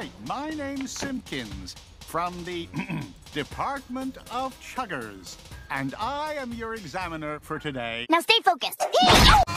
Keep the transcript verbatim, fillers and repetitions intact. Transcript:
right. My name's Simpkins from the Department of Chuggers. And I am your examiner for today. Now stay focused.